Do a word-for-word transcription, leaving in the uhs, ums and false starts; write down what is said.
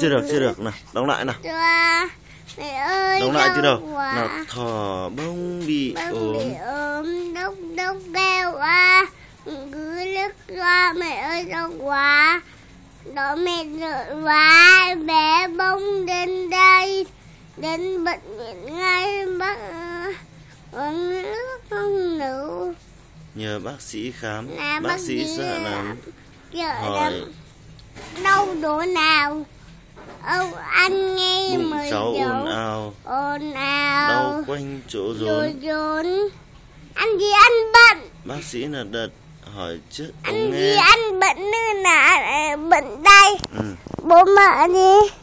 Chưa được, chưa được. Nào, đóng lại nào. Mẹ ơi, Đóng lại chưa đâu. Quá. Nào, thỏ bông bị Bông ốm. bị ốm, đốc đốc kêu à, cứ lướt qua mẹ ơi đau quá. Đó mẹ sợ quá, bé bông đến đây, đến bệnh viện ngay bác uống nước không nữ. Nhờ bác sĩ khám, Là bác, bác sĩ sĩ sợ lắm. hỏi đau chỗ nào? Ông ăn nghe Bụng mới cháu ồn dấu. ào, Ồn ào. đau quanh chỗ Rồi rốn. rốn. Ăn gì ăn bận? Bác sĩ là đợt hỏi trước ông Ăn gì nghe. ăn bận nữa là bệnh đây. Ừ. Bố mẹ đi.